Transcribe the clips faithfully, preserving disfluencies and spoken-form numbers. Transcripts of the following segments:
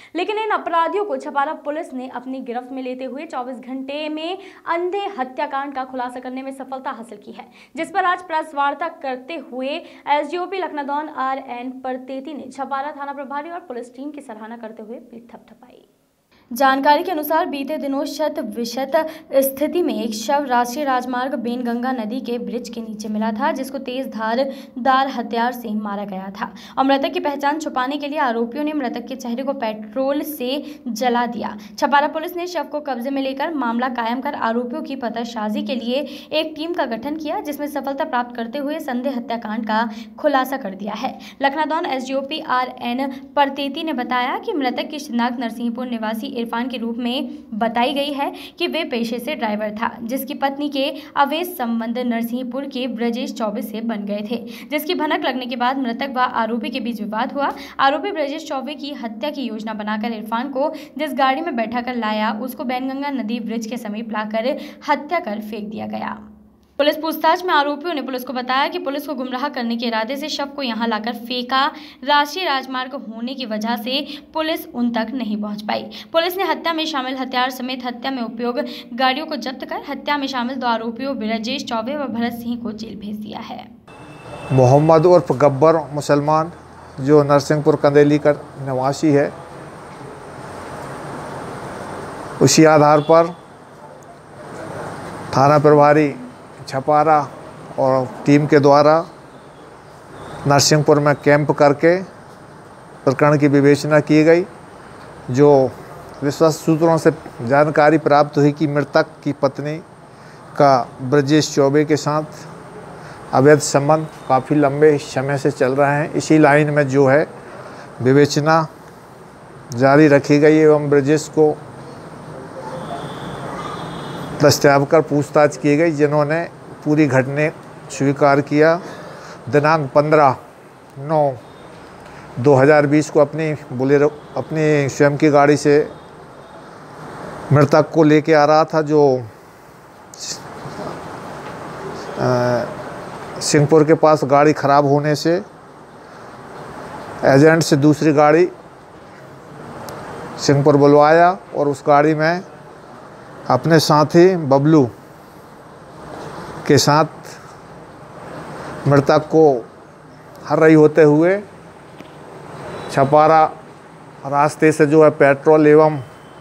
लेकिन इन अपराधियों को छपारा पुलिस ने अपनी गिरफ्त में लेते हुए चौबीस घंटे में अंधे हत्याकांड का खुलासा करने में सफलता हासिल की है, जिस पर आज प्रेस वार्ता करते हुए SDOP Lakhnadon R N Parteti ने छपारा थाना प्रभारी और पुलिस टीम की सराहना करते हुए पीठ थपथपाई। जानकारी के अनुसार बीते दिनों शत विशत स्थिति में एक शव राष्ट्रीय राजमार्ग बेनगंगा नदी के ब्रिज के नीचे मिला था, जिसको तेज धारदार हथियार से मारा गया था और मृतक की पहचान छुपाने के लिए आरोपियों ने मृतक के चेहरे को पेट्रोल से जला दिया। छपारा पुलिस ने शव को कब्जे में लेकर मामला कायम कर आरोपियों की पताशाजी के लिए एक टीम का गठन किया, जिसमें सफलता प्राप्त करते हुए संदेह हत्याकांड का खुलासा कर दिया है। Lakhnadon SDOP R N Parteti ने बताया कि मृतक की शिनाख्त नरसिंहपुर निवासी इरफान के रूप में बताई गई है कि वे पेशे से ड्राइवर था, जिसकी पत्नी के अवैध संबंध नरसिंहपुर के ब्रजेश चौबे से बन गए थे, जिसकी भनक लगने के बाद मृतक व आरोपी के बीच विवाद हुआ। आरोपी ब्रजेश चौबे की हत्या की योजना बनाकर इरफान को जिस गाड़ी में बैठा कर लाया, उसको बैनगंगा नदी ब्रिज के समीप लाकर हत्या कर फेंक दिया गया। पुलिस पूछताछ में आरोपियों ने पुलिस को बताया कि पुलिस को गुमराह करने के इरादे से शव को यहां लाकर फेंका। राष्ट्रीय राजमार्ग होने की वजह से पुलिस उन तक नहीं पहुंच पाई। पुलिस ने हत्या में शामिल हथियार समेत हत्या में उपयोग गाड़ियों को जब्त कर हत्या में शामिल दो आरोपियों ब्रजेश चौबे व भरत सिंह को जेल भेज दिया है। मोहम्मद उर्फ गब्बर मुसलमान, जो नरसिंहपुर कंदेली का निवासी है, उसी आधार पर थाना प्रभारी छपारा और टीम के द्वारा नरसिंहपुर में कैंप करके प्रकरण की विवेचना की गई। जो विश्वस्त सूत्रों से जानकारी प्राप्त हुई कि मृतक की पत्नी का ब्रजेश चौबे के साथ अवैध संबंध काफ़ी लंबे समय से चल रहे हैं, इसी लाइन में जो है विवेचना जारी रखी गई एवं ब्रजेश को दस्तयाब कर पूछताछ की गई, जिन्होंने पूरी घटना स्वीकार किया। दिनांक पंद्रह नौ दो हज़ार बीस को अपनी बोलेरो अपनी स्वयं की गाड़ी से मृतक को लेके आ रहा था, जो सिंहपुर के पास गाड़ी खराब होने से एजेंट से दूसरी गाड़ी सिंहपुर बुलवाया और उस गाड़ी में अपने साथी बबलू के साथ मृतक को हर रही होते हुए छपारा रास्ते से जो है पेट्रोल एवं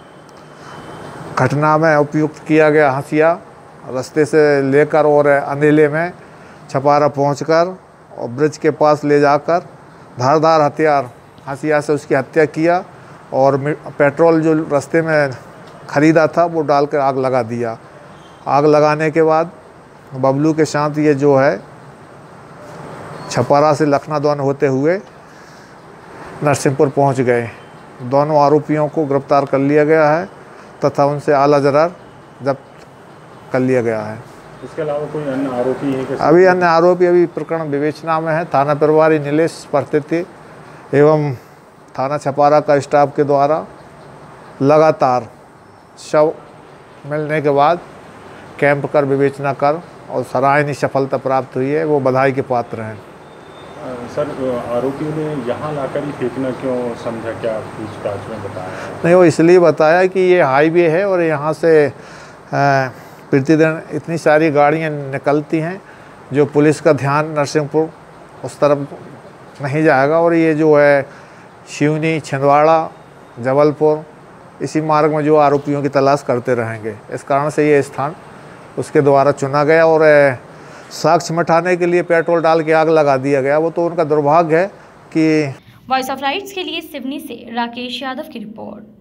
घटना में उपयुक्त किया गया हंसिया रास्ते से लेकर और अंधेले में छपारा पहुंचकर और ब्रिज के पास ले जाकर धारदार हथियार हंसिया से उसकी हत्या किया और पेट्रोल जो रास्ते में ख़रीदा था वो डालकर आग लगा दिया। आग लगाने के बाद बबलू के साथ ये जो है छपारा से लखनादौन होते हुए नरसिंहपुर पहुंच गए। दोनों आरोपियों को गिरफ्तार कर लिया गया है तथा उनसे आला जरार जब्त कर लिया गया है। इसके अलावा कोई अन्य आरोपी है? अभी अन्य आरोपी अभी प्रकरण विवेचना में है। थाना प्रभारी नीलेश परतेती एवं थाना छपारा का स्टाफ के द्वारा लगातार शव मिलने के बाद कैंप कर विवेचना कर और सराहनीय सफलता प्राप्त हुई है, वो बधाई के पात्र हैं। सर, आरोपियों ने यहाँ लाकर ही फेंकना क्यों समझा, क्या पूछताछ में बताया? नहीं, वो इसलिए बताया कि ये हाईवे है और यहाँ से प्रतिदिन इतनी सारी गाड़ियाँ निकलती हैं जो पुलिस का ध्यान नरसिंहपुर उस तरफ नहीं जाएगा और ये जो है सिवनी, छिंदवाड़ा, जबलपुर इसी मार्ग में जो आरोपियों की तलाश करते रहेंगे। इस कारण से ये स्थान उसके द्वारा चुना गया और साक्ष्य मिटाने के लिए पेट्रोल डाल के आग लगा दिया गया। वो तो उनका दुर्भाग्य है कि। वॉइस ऑफ राइट्स के लिए सिवनी से राकेश यादव की रिपोर्ट।